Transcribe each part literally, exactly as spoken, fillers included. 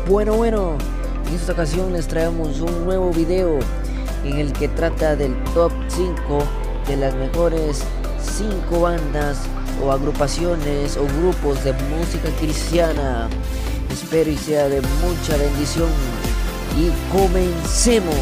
Bueno, bueno, en esta ocasión les traemos un nuevo video en el que trata del top cinco de las mejores cinco bandas o agrupaciones o grupos de música cristiana. Espero y sea de mucha bendición y comencemos.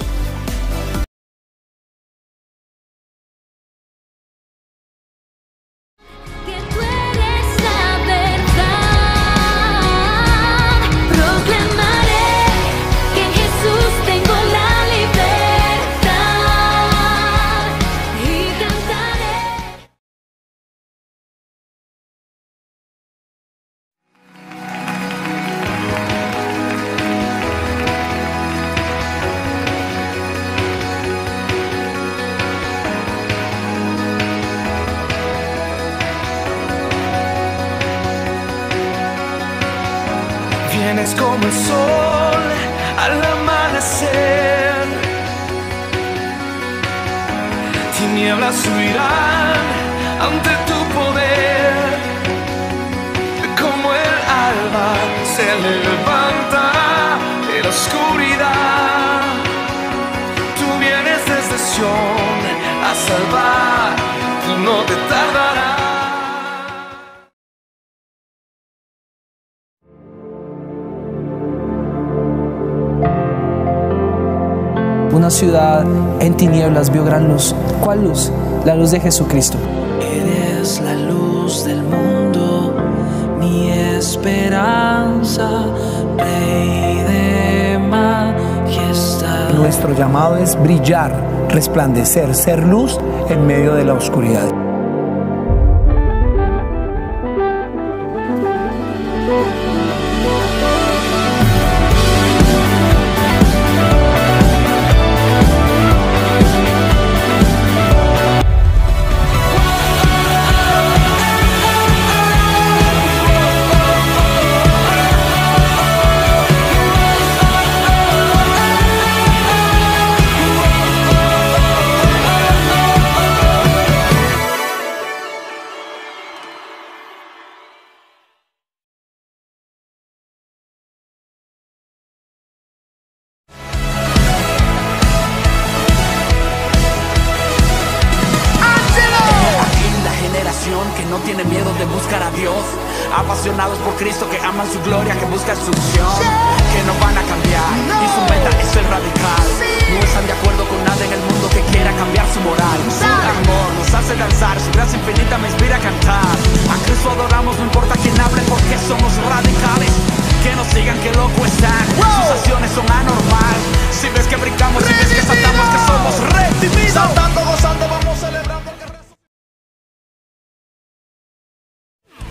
Vienes como el sol al amanecer, tinieblas huirán ante tu poder, como el alba se levanta de la oscuridad. Tú vienes desde Sion a salvar, tú no te tardarás. Una ciudad en tinieblas vio gran luz. ¿Cuál luz? La luz de Jesucristo. Eres la luz del mundo, mi esperanza, Rey de majestad. Nuestro llamado es brillar, resplandecer, ser luz en medio de la oscuridad. Que no tiene miedo de buscar a Dios, apasionados por Cristo, que aman su gloria, que buscan su unción, que no van a cambiar y su meta es ser radical. No están de acuerdo con nada en el mundo que quiera cambiar su moral. Su amor nos hace danzar, su gracia infinita me inspira a cantar. A Cristo adoramos, no importa quién hable, porque somos radicales. Que nos sigan, que loco están, sus acciones son anormal. Si ves que brincamos, si ves que saltamos, que somos redimidos. Saltando, gozando, vamos celebrando el que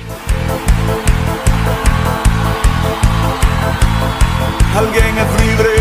alguien es libre.